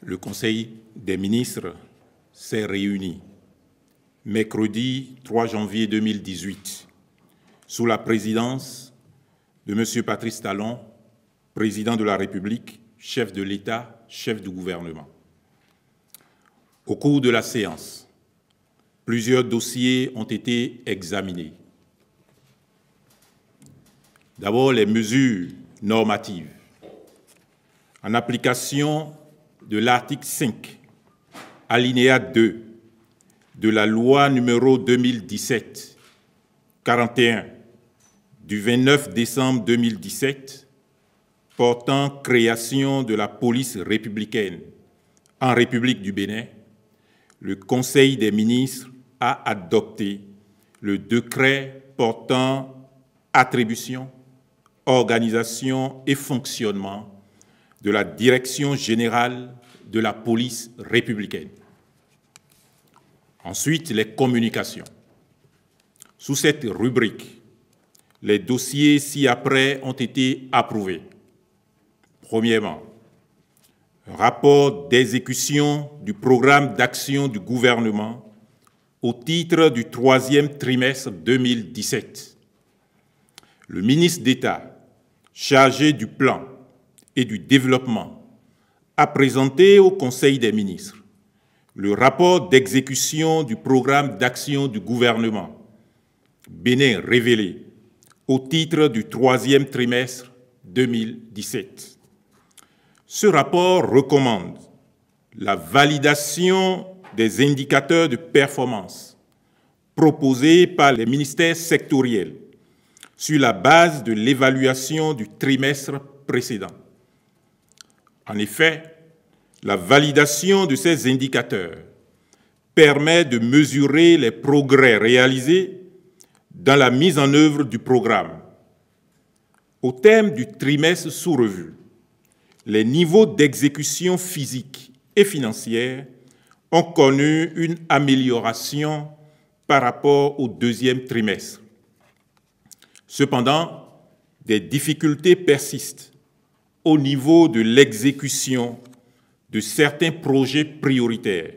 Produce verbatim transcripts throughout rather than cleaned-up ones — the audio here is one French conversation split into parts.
le Conseil des ministres s'est réuni mercredi trois janvier deux mille dix-huit sous la présidence de M. Patrice Talon, président de la République, chef de l'État, chef du gouvernement. Au cours de la séance, plusieurs dossiers ont été examinés. D'abord, les mesures normatives. En application de l'article cinq, alinéa deux de la loi numéro deux mille dix-sept quarante et un du vingt-neuf décembre deux mille dix-sept portant création de la police républicaine en République du Bénin, le Conseil des ministres a adopté le décret portant attribution, organisation et fonctionnement de la Direction générale de la police républicaine. Ensuite, les communications. Sous cette rubrique, les dossiers ci-après ont été approuvés. Premièrement, rapport d'exécution du programme d'action du gouvernement au titre du troisième trimestre deux mille dix-sept. Le ministre d'État chargé du plan et du développement a présenté au Conseil des ministres le rapport d'exécution du programme d'action du gouvernement Bénin révélé au titre du troisième trimestre deux mille dix-sept. Ce rapport recommande la validation des indicateurs de performance proposés par les ministères sectoriels sur la base de l'évaluation du trimestre précédent. En effet, la validation de ces indicateurs permet de mesurer les progrès réalisés dans la mise en œuvre du programme. Au terme du trimestre sous revue, les niveaux d'exécution physique et financière ont connu une amélioration par rapport au deuxième trimestre. Cependant, des difficultés persistent au niveau de l'exécution de certains projets prioritaires.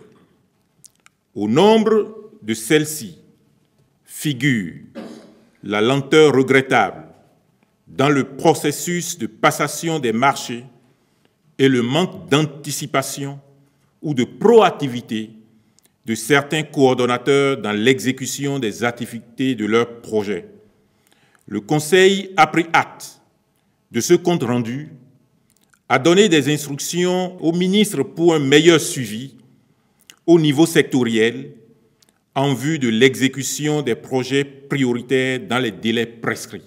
Au nombre de celles-ci figure la lenteur regrettable dans le processus de passation des marchés et le manque d'anticipation ou de proactivité de certains coordonnateurs dans l'exécution des activités de leurs projets. Le Conseil a pris acte de ce compte rendu, a donné des instructions au ministre pour un meilleur suivi au niveau sectoriel en vue de l'exécution des projets prioritaires dans les délais prescrits.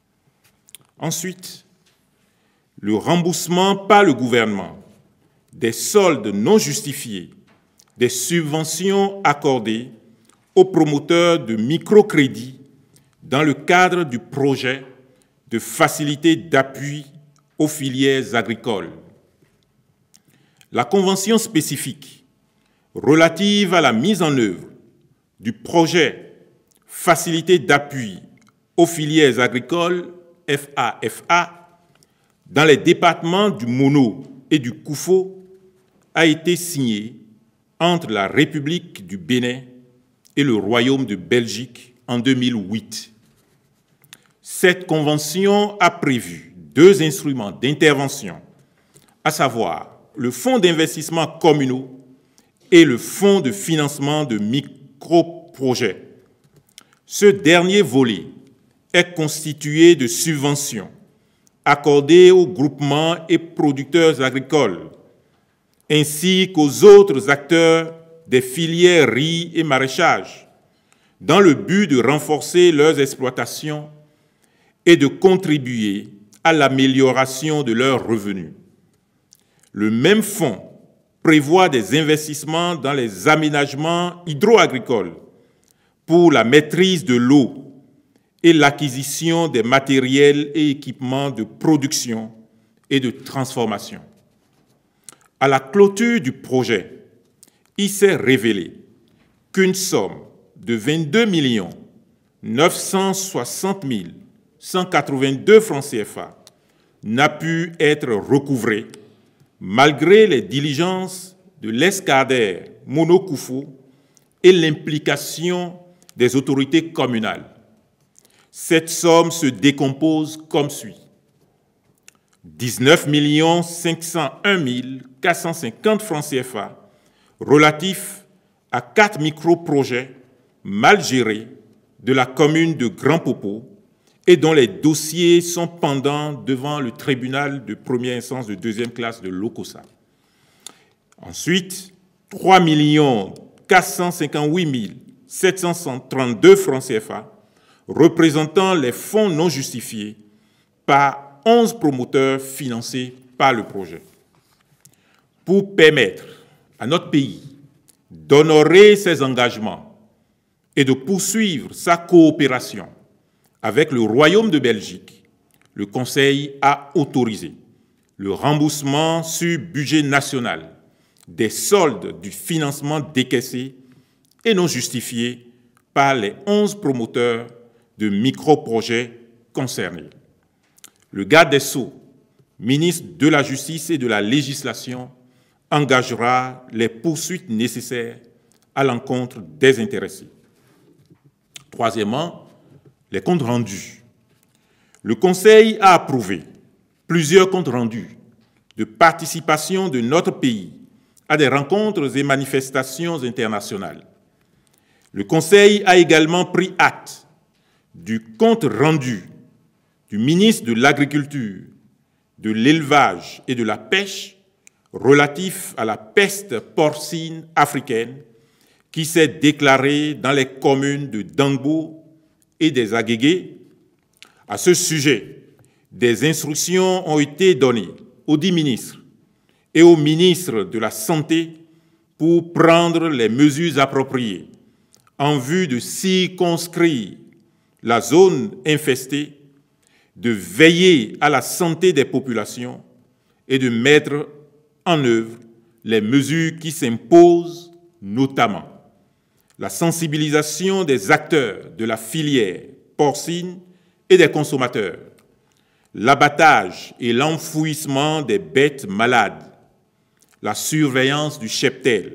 Ensuite, le remboursement par le gouvernement des soldes non justifiés des subventions accordées aux promoteurs de microcrédits dans le cadre du projet de facilité d'appui aux filières agricoles. La convention spécifique relative à la mise en œuvre du projet facilité d'appui aux filières agricoles F A F A dans les départements du Mono et du Koufo a été signée entre la République du Bénin et le Royaume de Belgique en deux mille huit. Cette convention a prévu deux instruments d'intervention, à savoir le Fonds d'investissement communaux et le Fonds de financement de microprojets. Ce dernier volet est constitué de subventions accordées aux groupements et producteurs agricoles, ainsi qu'aux autres acteurs des filières riz et maraîchage, dans le but de renforcer leurs exploitations et de contribuer à l'amélioration de leurs revenus. Le même fonds prévoit des investissements dans les aménagements hydro-agricoles pour la maîtrise de l'eau et l'acquisition des matériels et équipements de production et de transformation. À la clôture du projet, il s'est révélé qu'une somme de vingt-deux millions neuf cent soixante mille cent quatre-vingt-deux francs C F A n'a pu être recouvrée malgré les diligences de l'escadère Mono-Koufou et l'implication des autorités communales. Cette somme se décompose comme suit. dix-neuf millions cinq cent un mille quatre cent cinquante francs C F A relatifs à quatre micro-projets mal gérés de la commune de Grand Popo et dont les dossiers sont pendants devant le tribunal de première instance de deuxième classe de Lokossa. Ensuite, trois millions quatre cent cinquante-huit mille sept cent trente-deux francs C F A représentant les fonds non justifiés par onze promoteurs financés par le projet. Pour permettre à notre pays d'honorer ses engagements et de poursuivre sa coopération avec le Royaume de Belgique, le Conseil a autorisé le remboursement sur budget national des soldes du financement décaissé et non justifié par les onze promoteurs de micro-projets concernés. Le garde des Sceaux, ministre de la Justice et de la Législation, engagera les poursuites nécessaires à l'encontre des intéressés. Troisièmement, les comptes rendus. Le Conseil a approuvé plusieurs comptes rendus de participation de notre pays à des rencontres et manifestations internationales. Le Conseil a également pris acte du compte rendu du ministre de l'Agriculture, de l'Élevage et de la Pêche relatif à la peste porcine africaine qui s'est déclarée dans les communes de Dangbo et des Agégués. À ce sujet, des instructions ont été données aux dix ministres et au ministre de la Santé pour prendre les mesures appropriées en vue de circonscrire la zone infestée, de veiller à la santé des populations et de mettre en œuvre les mesures qui s'imposent, notamment la sensibilisation des acteurs de la filière porcine et des consommateurs, l'abattage et l'enfouissement des bêtes malades, la surveillance du cheptel.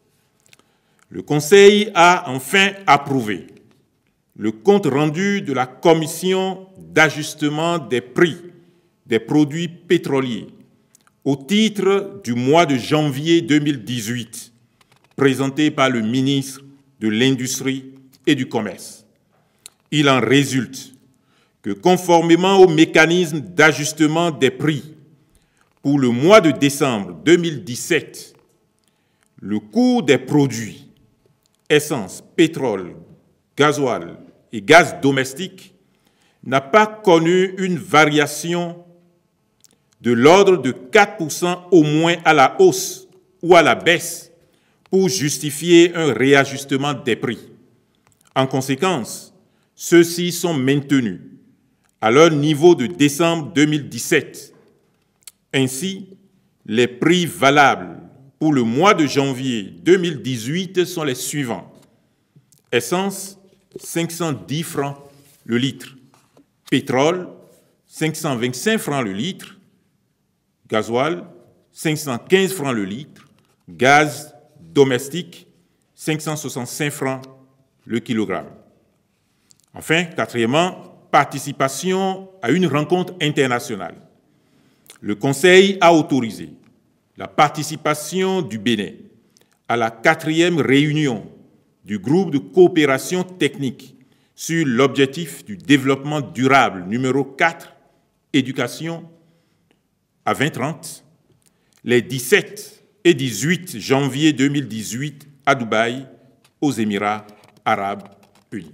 Le Conseil a enfin approuvé le compte rendu de la Commission d'ajustement des prix des produits pétroliers au titre du mois de janvier deux mille dix-huit, présenté par le ministre de l'Industrie et du Commerce. Il en résulte que, conformément au mécanisme d'ajustement des prix pour le mois de décembre deux mille dix-sept, le coût des produits essence, pétrole, gasoil et gaz domestique n'a pas connu une variation de l'ordre de quatre pour cent au moins à la hausse ou à la baisse pour justifier un réajustement des prix. En conséquence, ceux-ci sont maintenus à leur niveau de décembre deux mille dix-sept. Ainsi, les prix valables pour le mois de janvier deux mille dix-huit sont les suivants. Essence, cinq cent dix francs le litre. Pétrole, cinq cent vingt-cinq francs le litre. Gasoil, cinq cent quinze francs le litre. Gaz domestique, cinq cent soixante-cinq francs le kilogramme. Enfin, quatrièmement, participation à une rencontre internationale. Le Conseil a autorisé la participation du Bénin à la quatrième réunion du groupe de coopération technique sur l'objectif du développement durable numéro quatre, éducation à vingt trente, les dix-sept et dix-huit janvier deux mille dix-huit à Dubaï, aux Émirats arabes unis.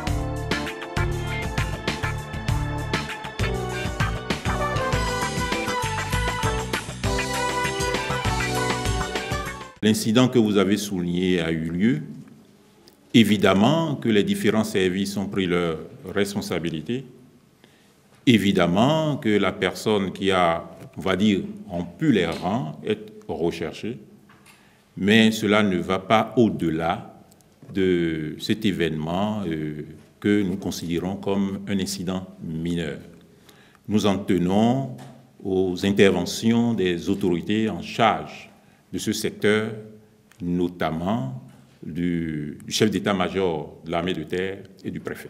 L'incident que vous avez souligné a eu lieu. Évidemment que les différents services ont pris leurs responsabilités. Évidemment que la personne qui a, on va dire, rompu les rangs est recherchée. Mais cela ne va pas au-delà de cet événement euh, que nous considérons comme un incident mineur. Nous en tenons aux interventions des autorités en charge de ce secteur, notamment du, du chef d'état-major de l'armée de terre et du préfet.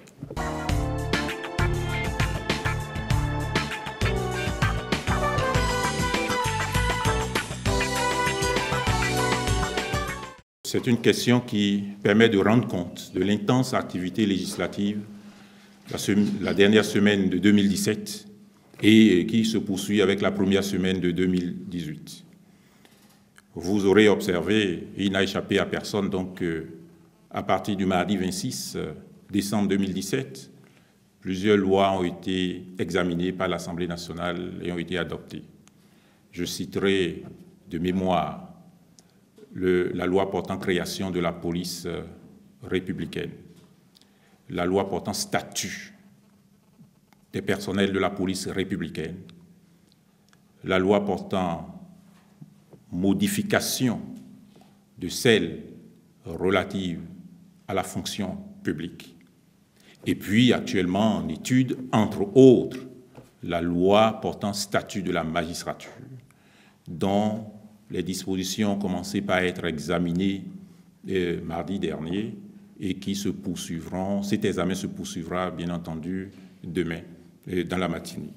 C'est une question qui permet de rendre compte de l'intense activité législative la, la dernière semaine de deux mille dix-sept et qui se poursuit avec la première semaine de deux mille dix-huit. Vous aurez observé, et il n'a échappé à personne, donc euh, à partir du mardi vingt-six décembre deux mille dix-sept, plusieurs lois ont été examinées par l'Assemblée nationale et ont été adoptées. Je citerai de mémoire Le, la loi portant création de la police euh, républicaine, la loi portant statut des personnels de la police républicaine, la loi portant modification de celle relative à la fonction publique, et puis actuellement en étude, entre autres, la loi portant statut de la magistrature, dont les dispositions ont commencé par être examinées euh, mardi dernier et qui se poursuivront, cet examen se poursuivra bien entendu demain, euh, dans la matinée.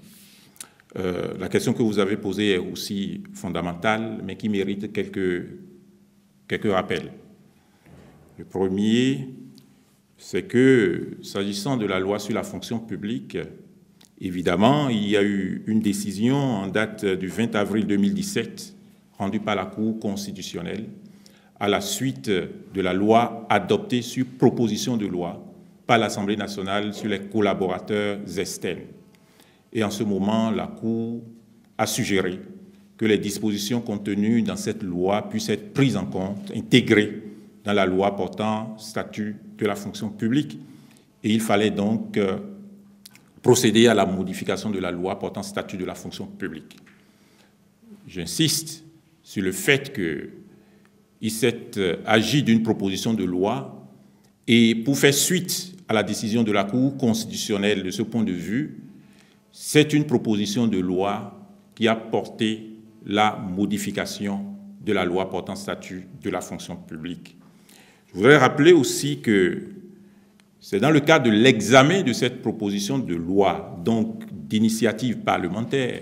Euh, la question que vous avez posée est aussi fondamentale, mais qui mérite quelques, quelques rappels. Le premier, c'est que, s'agissant de la loi sur la fonction publique, évidemment, il y a eu une décision en date du vingt avril deux mille dix-sept rendu par la Cour constitutionnelle à la suite de la loi adoptée sur proposition de loi par l'Assemblée nationale sur les collaborateurs externes. Et en ce moment, la Cour a suggéré que les dispositions contenues dans cette loi puissent être prises en compte, intégrées dans la loi portant statut de la fonction publique. Et il fallait donc euh, procéder à la modification de la loi portant statut de la fonction publique. J'insiste sur le fait qu'il s'est agi d'une proposition de loi et pour faire suite à la décision de la Cour constitutionnelle de ce point de vue, c'est une proposition de loi qui a porté la modification de la loi portant statut de la fonction publique. Je voudrais rappeler aussi que c'est dans le cadre de l'examen de cette proposition de loi, donc d'initiative parlementaire,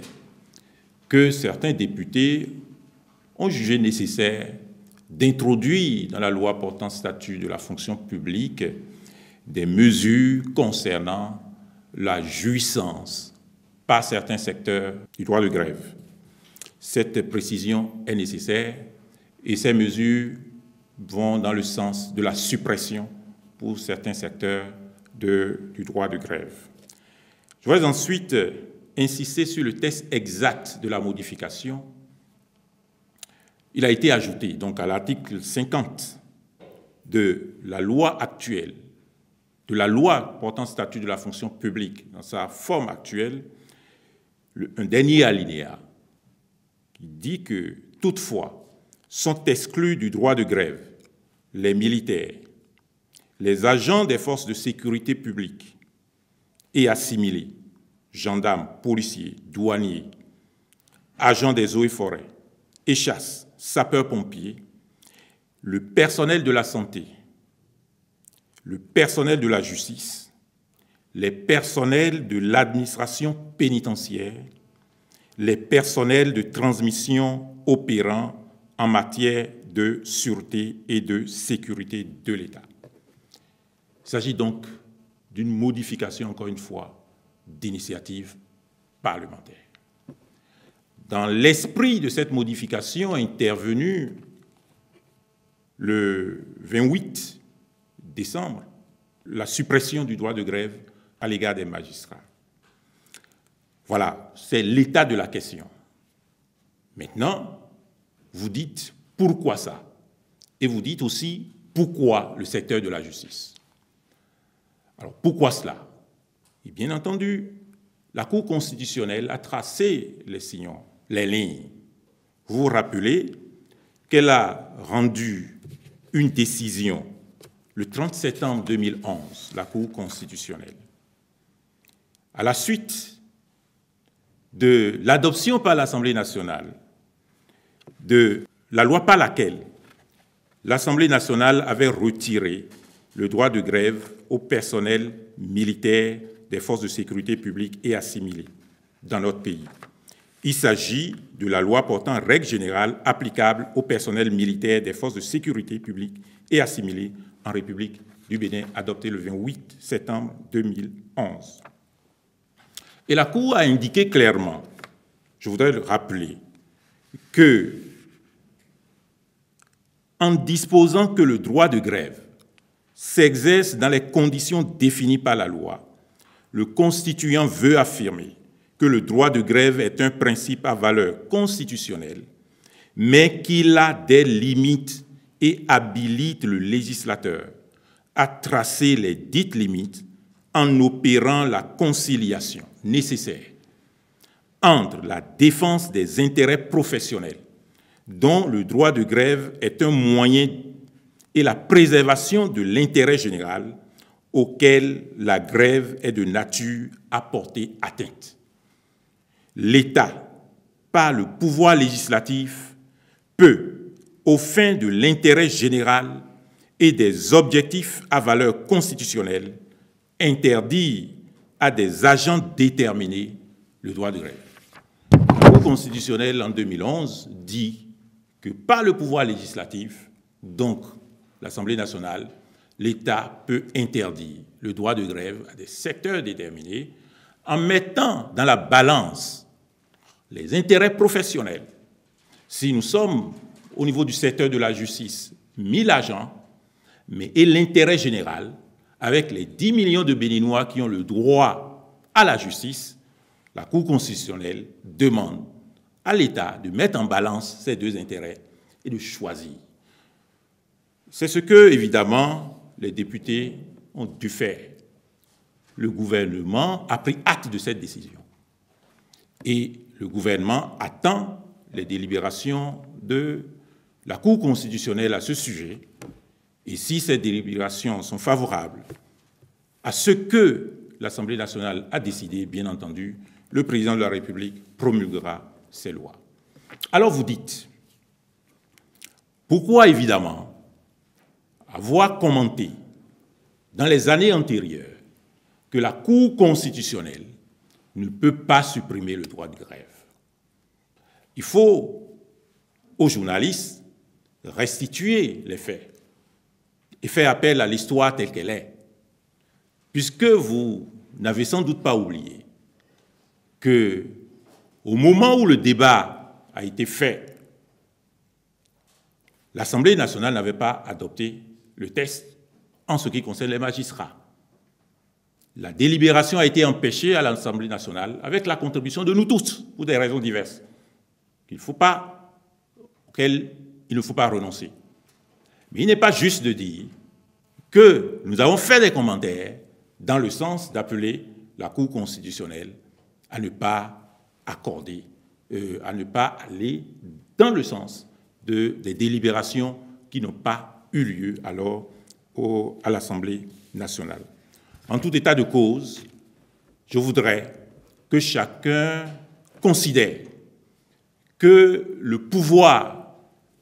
que certains députés ont jugé nécessaire d'introduire dans la loi portant statut de la fonction publique des mesures concernant la jouissance par certains secteurs du droit de grève. Cette précision est nécessaire et ces mesures vont dans le sens de la suppression pour certains secteurs de, du droit de grève. Je voudrais ensuite insister sur le texte exact de la modification. Il a été ajouté donc à l'article cinquante de la loi actuelle, de la loi portant statut de la fonction publique dans sa forme actuelle, le, un dernier alinéa qui dit que toutefois sont exclus du droit de grève les militaires, les agents des forces de sécurité publique et assimilés, gendarmes, policiers, douaniers, agents des eaux et forêts, et chasse, sapeurs-pompiers, le personnel de la santé, le personnel de la justice, les personnels de l'administration pénitentiaire, les personnels de transmission opérant en matière de sûreté et de sécurité de l'État. Il s'agit donc d'une modification, encore une fois, d'initiative parlementaire. Dans l'esprit de cette modification intervenue le vingt-huit décembre, la suppression du droit de grève à l'égard des magistrats. Voilà, c'est l'état de la question. Maintenant, vous dites pourquoi ça? Et vous dites aussi pourquoi le secteur de la justice. Alors, pourquoi cela? Et bien entendu, la Cour constitutionnelle a tracé les sillons, les lignes. Vous vous rappelez qu'elle a rendu une décision le trente septembre deux mille onze, la Cour constitutionnelle. À la suite de l'adoption par l'Assemblée nationale de la loi par laquelle l'Assemblée nationale avait retiré le droit de grève au personnel militaire des forces de sécurité publique et assimilés dans notre pays. Il s'agit de la loi portant règles générales applicables au personnel militaire des forces de sécurité publique et assimilés en République du Bénin, adoptée le vingt-huit septembre deux mille onze. Et la Cour a indiqué clairement, je voudrais le rappeler, que en disposant que le droit de grève s'exerce dans les conditions définies par la loi, le constituant veut affirmer que le droit de grève est un principe à valeur constitutionnelle, mais qu'il a des limites et habilite le législateur à tracer les dites limites en opérant la conciliation nécessaire entre la défense des intérêts professionnels, dont le droit de grève est un moyen, et la préservation de l'intérêt général auquel la grève est de nature à porter atteinte. L'État, par le pouvoir législatif, peut, aux fins de l'intérêt général et des objectifs à valeur constitutionnelle, interdire à des agents déterminés le droit de grève. La Cour constitutionnelle, en deux mille onze, dit que par le pouvoir législatif, donc l'Assemblée nationale, l'État peut interdire le droit de grève à des secteurs déterminés en mettant dans la balance les intérêts professionnels. Si nous sommes au niveau du secteur de la justice, mille agents, mais et l'intérêt général, avec les dix millions de Béninois qui ont le droit à la justice, la Cour constitutionnelle demande à l'État de mettre en balance ces deux intérêts et de choisir. C'est ce que, évidemment, les députés ont dû faire. Le gouvernement a pris acte de cette décision. Et le gouvernement attend les délibérations de la Cour constitutionnelle à ce sujet. Et si ces délibérations sont favorables à ce que l'Assemblée nationale a décidé, bien entendu, le président de la République promulguera ces lois. Alors vous dites, pourquoi évidemment avoir commenté dans les années antérieures que la Cour constitutionnelle ne peut pas supprimer le droit de grève? Il faut aux journalistes restituer les faits et faire appel à l'histoire telle qu'elle est, puisque vous n'avez sans doute pas oublié que au moment où le débat a été fait, l'Assemblée nationale n'avait pas adopté le texte en ce qui concerne les magistrats. La délibération a été empêchée à l'Assemblée nationale avec la contribution de nous tous, pour des raisons diverses, qu'il faut pas, auxquelles il ne faut pas renoncer. Mais il n'est pas juste de dire que nous avons fait des commentaires dans le sens d'appeler la Cour constitutionnelle à ne pas accorder, euh, à ne pas aller dans le sens de, des délibérations qui n'ont pas eu lieu alors au, à l'Assemblée nationale. En tout état de cause, je voudrais que chacun considère que le pouvoir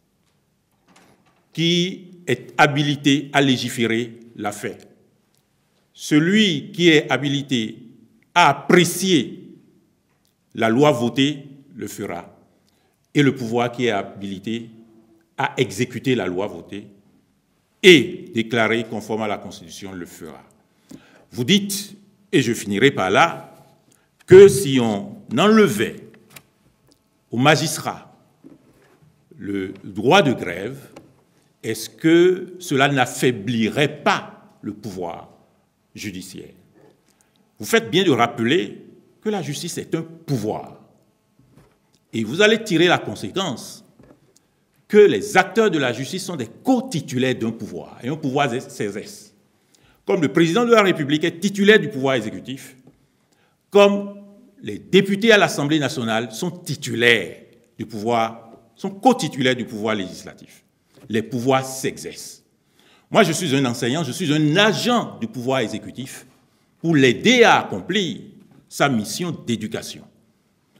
qui est habilité à légiférer l'a fait. Celui qui est habilité à apprécier la loi votée le fera. Et le pouvoir qui est habilité à exécuter la loi votée et déclarée conforme à la Constitution le fera. Vous dites, et je finirai par là, que si on enlevait aux magistrats le droit de grève, est-ce que cela n'affaiblirait pas le pouvoir judiciaire? Vous faites bien de rappeler que la justice est un pouvoir. Et vous allez tirer la conséquence que les acteurs de la justice sont des co-titulaires d'un pouvoir, et un pouvoir s'exerce. Comme le président de la République est titulaire du pouvoir exécutif, comme les députés à l'Assemblée nationale sont titulaires du pouvoir, sont co-titulaires du pouvoir législatif. Les pouvoirs s'exercent. Moi, je suis un enseignant, je suis un agent du pouvoir exécutif pour l'aider à accomplir sa mission d'éducation.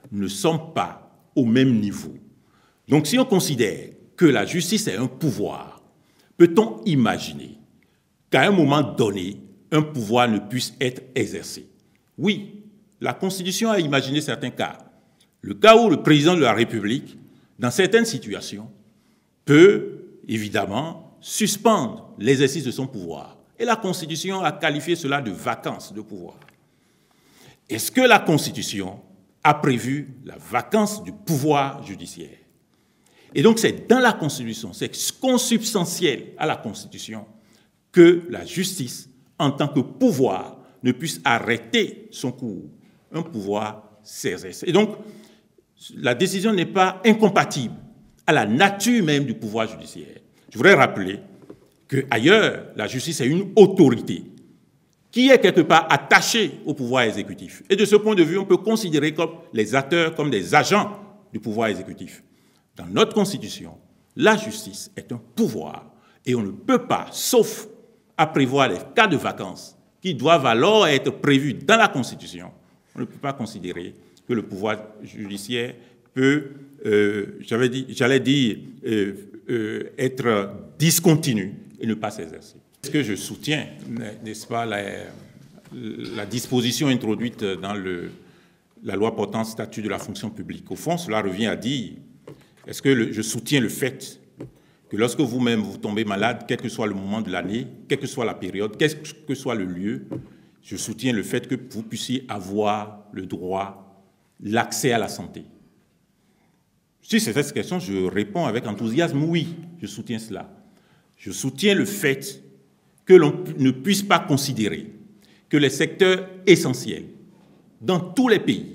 ne sommes pas au même niveau. Donc si on considère que la justice est un pouvoir, peut-on imaginer qu'à un moment donné, un pouvoir ne puisse être exercé? Oui, la Constitution a imaginé certains cas. Le cas où le président de la République, dans certaines situations, peut évidemment suspendre l'exercice de son pouvoir. Et la Constitution a qualifié cela de vacance de pouvoir. Est-ce que la Constitution a prévu la vacance du pouvoir judiciaire? Et donc c'est dans la Constitution, c'est consubstantiel à la Constitution que la justice, en tant que pouvoir, ne puisse arrêter son cours. Un pouvoir s'exerce. Et donc, la décision n'est pas incompatible à la nature même du pouvoir judiciaire. Je voudrais rappeler qu'ailleurs, la justice est une autorité qui est quelque part attachée au pouvoir exécutif. Et de ce point de vue, on peut considérer comme les acteurs comme des agents du pouvoir exécutif. Dans notre Constitution, la justice est un pouvoir et on ne peut pas, sauf à prévoir les cas de vacances qui doivent alors être prévus dans la Constitution, on ne peut pas considérer que le pouvoir judiciaire peut, euh, j'allais dire, dire euh, euh, être discontinu et ne pas s'exercer. Est-ce que je soutiens, n'est-ce pas, la, la disposition introduite dans le, la loi portant statut de la fonction publique? Au fond, cela revient à dire, est-ce que le, je soutiens le fait que lorsque vous-même vous tombez malade, quel que soit le moment de l'année, quelle que soit la période, quel que soit le lieu, je soutiens le fait que vous puissiez avoir le droit, l'accès à la santé? Si c'est cette question, je réponds avec enthousiasme, oui, je soutiens cela. Je soutiens le fait que l'on ne puisse pas considérer que les secteurs essentiels, dans tous les pays,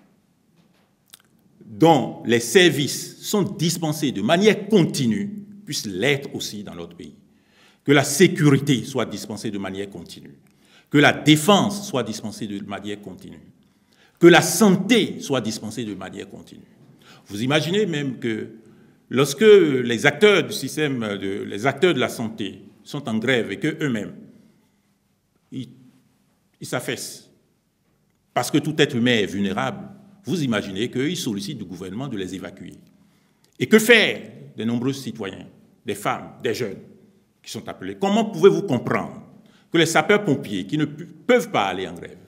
dont les services sont dispensés de manière continue, puissent l'être aussi dans notre pays. Que la sécurité soit dispensée de manière continue. Que la défense soit dispensée de manière continue. Que la santé soit dispensée de manière continue. Vous imaginez même que lorsque les acteurs du système, de, les acteurs de la santé sont en grève et qu'eux-mêmes, ils ils s'affaissent parce que tout être humain est vulnérable, vous imaginez qu'ils sollicitent du gouvernement de les évacuer. Et que faire des nombreux citoyens, des femmes, des jeunes qui sont appelés? Comment pouvez-vous comprendre que les sapeurs-pompiers qui ne peuvent pas aller en grève,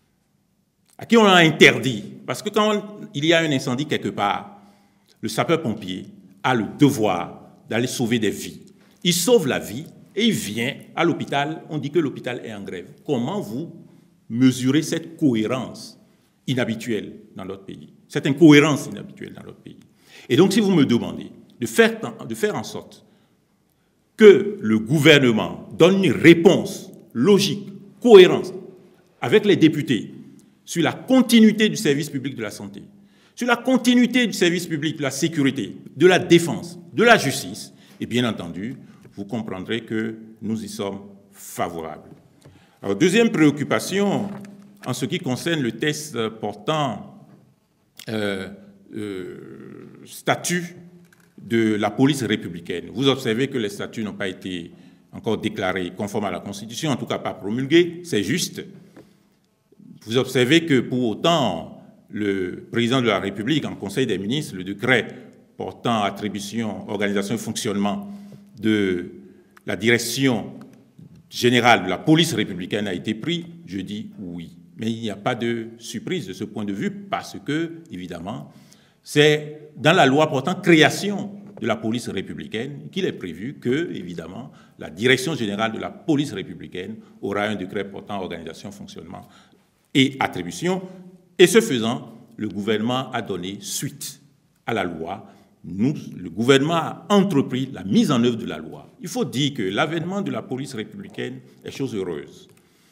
à qui on a interdit, parce que quand il y a un incendie quelque part, le sapeur-pompier a le devoir d'aller sauver des vies. Il sauve la vie et il vient à l'hôpital, on dit que l'hôpital est en grève. Comment vous mesurez cette cohérence inhabituelle dans notre pays, cette incohérence inhabituelle dans notre pays? Et donc si vous me demandez de faire, de faire en sorte que le gouvernement donne une réponse logique, cohérente, avec les députés, sur la continuité du service public de la santé, sur la continuité du service public de la sécurité, de la défense, de la justice, et bien entendu, vous comprendrez que nous y sommes favorables. Alors, deuxième préoccupation, en ce qui concerne le texte portant euh, euh, statut de la police républicaine. Vous observez que les statuts n'ont pas été encore déclarés conformes à la Constitution, en tout cas pas promulgués, c'est juste. Vous observez que pour autant, le président de la République, en Conseil des ministres, le décret portant attribution, organisation et fonctionnement de la direction générale de la police républicaine a été pris, je dis oui. Mais il n'y a pas de surprise de ce point de vue parce que, évidemment, c'est dans la loi portant création de la police républicaine qu'il est prévu que, évidemment, la direction générale de la police républicaine aura un décret portant organisation, fonctionnement et attribution. Et ce faisant, le gouvernement a donné suite à la loi. Nous, le gouvernement a entrepris la mise en œuvre de la loi. Il faut dire que l'avènement de la police républicaine est chose heureuse.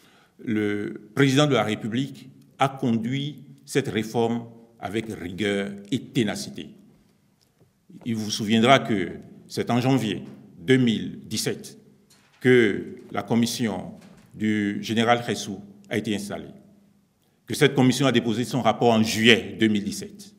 Le président de la République a conduit cette réforme avec rigueur et ténacité. Il vous souviendra que c'est en janvier deux mille dix-sept que la commission du général Khessou a été installée, que cette commission a déposé son rapport en juillet deux mille dix-sept,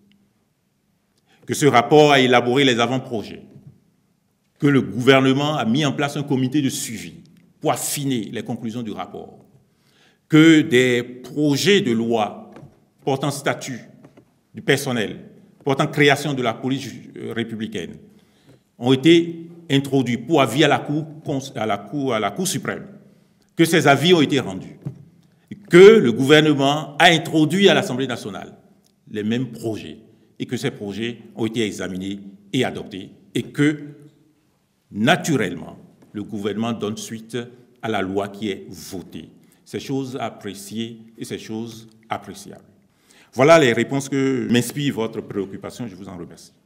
que ce rapport a élaboré les avant-projets, que le gouvernement a mis en place un comité de suivi pour affiner les conclusions du rapport, que des projets de loi portant statut du personnel portant création de la police républicaine ont été introduits pour avis à la Cour, à la Cour, à la Cour suprême, que ces avis ont été rendus, que le gouvernement a introduit à l'Assemblée nationale les mêmes projets et que ces projets ont été examinés et adoptés et que, naturellement, le gouvernement donne suite à la loi qui est votée. C'est chose appréciée et c'est chose appréciable. Voilà les réponses que m'inspire votre préoccupation. Je vous en remercie.